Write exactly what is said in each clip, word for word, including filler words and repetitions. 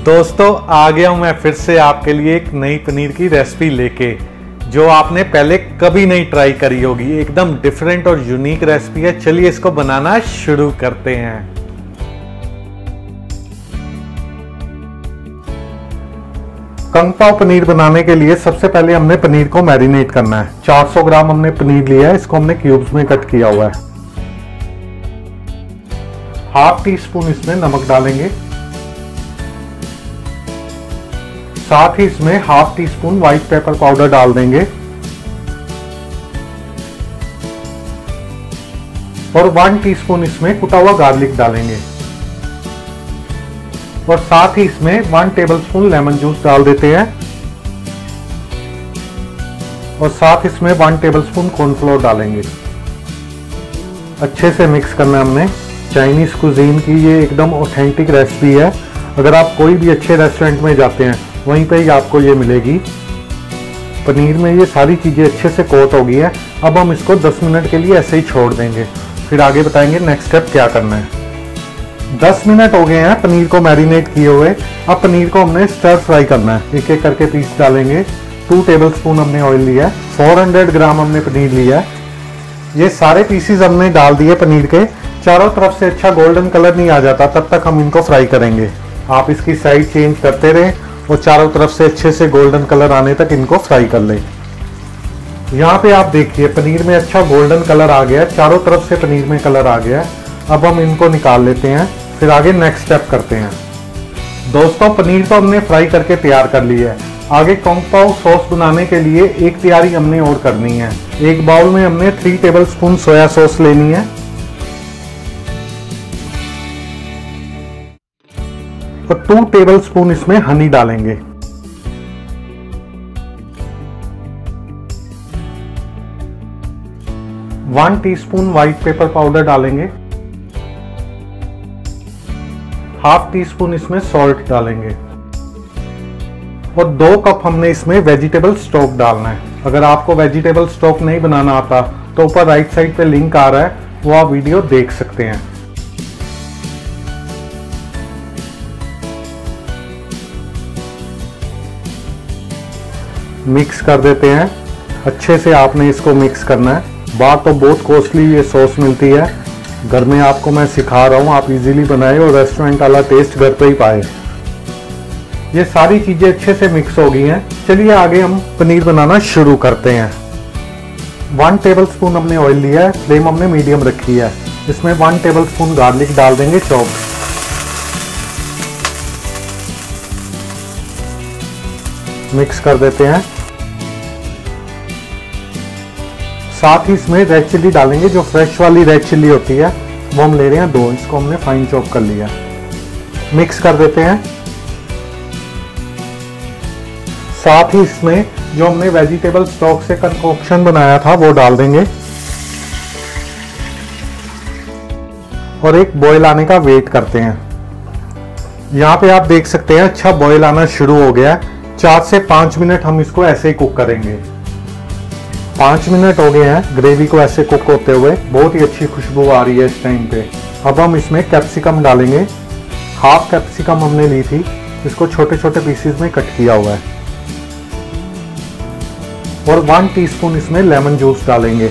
दोस्तों आ गया हूं मैं फिर से आपके लिए एक नई पनीर की रेसिपी लेके, जो आपने पहले कभी नहीं ट्राई करी होगी। एकदम डिफरेंट और यूनिक रेसिपी है। चलिए इसको बनाना शुरू करते हैं। कंग पाव पनीर बनाने के लिए सबसे पहले हमने पनीर को मैरिनेट करना है। चार सौ ग्राम हमने पनीर लिया है, इसको हमने क्यूब्स में कट किया हुआ है। हाफ टी स्पून इसमें नमक डालेंगे, साथ ही इसमें half teaspoon white pepper powder डाल देंगे और वन टीस्पून इसमें कुटा हुआ गार्लिक डालेंगे और साथ ही इसमें वन टेबलस्पून लेमन जूस डाल देते हैं और साथ इसमें वन टेबलस्पून कॉर्नफ्लोर डालेंगे। अच्छे से मिक्स करना है हमने। चाइनीज कुजीन की ये एकदम ऑथेंटिक रेसिपी है। अगर आप कोई भी अच्छे रेस्टोरेंट में जाते हैं वहीं पे ही आपको ये मिलेगी। पनीर में ये सारी चीज़ें अच्छे से कोट हो गई है। अब हम इसको दस मिनट के लिए ऐसे ही छोड़ देंगे, फिर आगे बताएंगे नेक्स्ट स्टेप क्या करना है। दस मिनट हो गए हैं पनीर को मैरिनेट किए हुए। अब पनीर को हमने स्टर फ्राई करना है। एक एक करके पीस डालेंगे। टू टेबल स्पून हमने ऑयल लिया है। फोर हंड्रेड ग्राम हमने पनीर लिया है। ये सारे पीसीज हमने डाल दिए पनीर के। चारों तरफ से अच्छा गोल्डन कलर नहीं आ जाता तब तक हम इनको फ्राई करेंगे। आप इसकी साइड चेंज करते रहें और चारों तरफ से अच्छे से गोल्डन कलर आने तक इनको फ्राई कर लें। यहाँ पे आप देखिए पनीर में अच्छा गोल्डन कलर आ गया है। चारों तरफ से पनीर में कलर आ गया है। अब हम इनको निकाल लेते हैं, फिर आगे नेक्स्ट स्टेप करते हैं। दोस्तों पनीर को हमने फ्राई करके तैयार कर लिया है। आगे कंग पाव सॉस बनाने के लिए एक तैयारी हमने और करनी है। एक बाउल में हमने three tablespoon soya sauce लेनी है और टू टेबल स्पून इसमें हनी डालेंगे। One teaspoon white pepper powder डालेंगे। हाफ टी स्पून इसमें सॉल्ट डालेंगे और दो कप हमने इसमें वेजिटेबल स्टॉक डालना है। अगर आपको वेजिटेबल स्टॉक नहीं बनाना आता तो ऊपर राइट साइड पे लिंक आ रहा है, वो आप वीडियो देख सकते हैं। मिक्स कर देते हैं। अच्छे से आपने इसको मिक्स करना है। बाहर तो बहुत कॉस्टली ये सॉस मिलती है, घर में आपको मैं सिखा रहा हूँ, आप इजीली बनाए और रेस्टोरेंट वाला टेस्ट घर पे ही पाए। ये सारी चीज़ें अच्छे से मिक्स हो गई हैं। चलिए आगे हम पनीर बनाना शुरू करते हैं। वन टेबल स्पून हमने ऑयल लिया है। फ्लेम हमने मीडियम रखी है। इसमें वन टेबल स्पून गार्लिक डाल देंगे चॉप। मिक्स कर देते हैं। साथ ही इसमें रेड चिल्ली डालेंगे। जो फ्रेश वाली रेड चिल्ली होती है वो हम ले रहे हैं दो। इसको हमने फाइन चॉप कर लिया। मिक्स कर देते हैं। साथ ही इसमें जो हमने वेजिटेबल स्टॉक से कंकोक्शन बनाया था वो डाल देंगे और एक बॉयल आने का वेट करते हैं। यहाँ पे आप देख सकते हैं अच्छा बॉयल आना शुरू हो गया है। चार से पाँच मिनट हम इसको ऐसे ही कुक करेंगे। पाँच मिनट हो गए हैं ग्रेवी को ऐसे कुक होते हुए। बहुत ही अच्छी खुशबू आ रही है इस टाइम पे। अब हम इसमें कैप्सिकम डालेंगे। हाफ कैप्सिकम हमने ली थी, इसको छोटे छोटे पीसेस में कट किया हुआ है और वन टीस्पून इसमें लेमन जूस डालेंगे।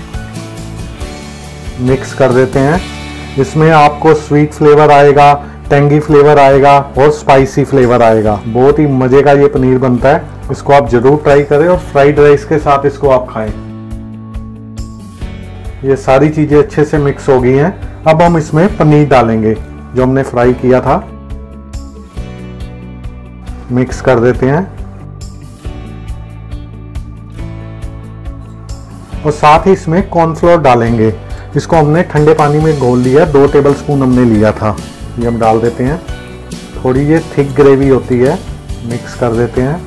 मिक्स कर देते हैं। इसमें आपको स्वीट फ्लेवर आएगा, टेंगी फ्लेवर आएगा और स्पाइसी फ्लेवर आएगा। बहुत ही मजे का ये पनीर बनता है। इसको आप जरूर ट्राई करें और फ्राइड राइस के साथ इसको आप खाएं। ये सारी चीजें अच्छे से मिक्स हो गई हैं। अब हम इसमें पनीर डालेंगे जो हमने फ्राई किया था। मिक्स कर देते हैं और साथ ही इसमें कॉर्नफ्लोर डालेंगे। इसको हमने ठंडे पानी में घोल लिया। दो टेबल स्पून हमने लिया था। ये हम डाल देते हैं। थोड़ी ये थिक ग्रेवी होती है। मिक्स कर देते हैं।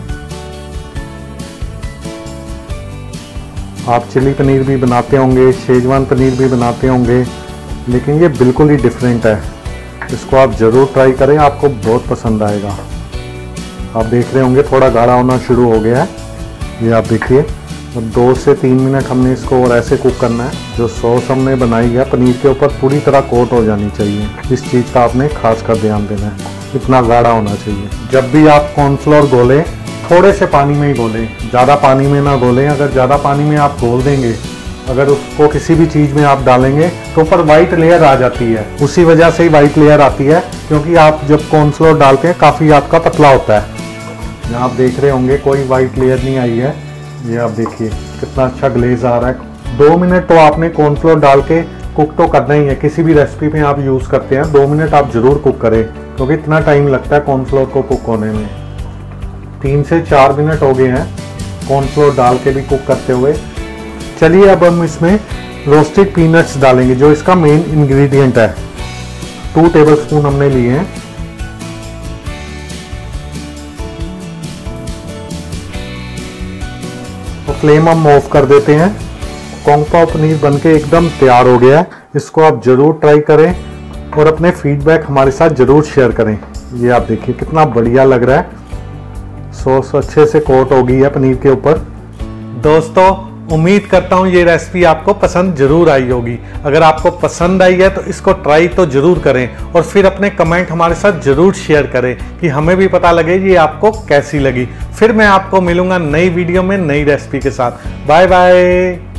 आप चिली पनीर भी बनाते होंगे, शेजवान पनीर भी बनाते होंगे, लेकिन ये बिल्कुल ही डिफरेंट है। इसको आप ज़रूर ट्राई करें, आपको बहुत पसंद आएगा। आप देख रहे होंगे थोड़ा गाढ़ा होना शुरू हो गया है। ये आप देखिए। और दो से तीन मिनट हमने इसको और ऐसे कुक करना है। जो सॉस हमने बनाई है पनीर के ऊपर पूरी तरह कोट हो जानी चाहिए। इस चीज़ का आपने खास कर ध्यान देना है। इतना गाढ़ा होना चाहिए। जब भी आप कॉर्नफ्लोर घोलें थोड़े से पानी में ही घोलें, ज़्यादा पानी में ना घोलें। अगर ज़्यादा पानी में आप घोल देंगे, अगर उसको किसी भी चीज़ में आप डालेंगे तो ऊपर वाइट लेयर आ जाती है। उसी वजह से ही वाइट लेयर आती है, क्योंकि आप जब कॉर्नफ्लोर डालते हैं काफ़ी आपका पतला होता है। यहाँ आप देख रहे होंगे कोई वाइट लेयर नहीं आई है। ये आप देखिए कितना अच्छा ग्लेज आ रहा है। दो मिनट तो आपने कॉर्नफ्लोर डाल के कुक तो करना ही है। किसी भी रेसिपी में आप यूज़ करते हैं दो मिनट आप ज़रूर कुक करें, क्योंकि इतना टाइम लगता है कॉर्नफ्लोर को कुक होने में। तीन से चार मिनट हो गए हैं कॉर्नफ्लोर डाल के भी कुक करते हुए। चलिए अब हम इसमें रोस्टेड पीनट्स डालेंगे, जो इसका मेन इंग्रेडिएंट है। टू टेबलस्पून हमने लिए हैं। तो फ्लेम हम ऑफ कर देते हैं। कॉन्ग पाव पनीर बनके एकदम तैयार हो गया है। इसको आप जरूर ट्राई करें और अपने फीडबैक हमारे साथ जरूर शेयर करें। ये आप देखिए कितना बढ़िया लग रहा है। सॉस अच्छे से कोट हो गई है पनीर के ऊपर। दोस्तों उम्मीद करता हूँ ये रेसिपी आपको पसंद जरूर आई होगी। अगर आपको पसंद आई है तो इसको ट्राई तो जरूर करें और फिर अपने कमेंट हमारे साथ जरूर शेयर करें कि हमें भी पता लगे ये आपको कैसी लगी। फिर मैं आपको मिलूंगा नई वीडियो में नई रेसिपी के साथ। Bye bye.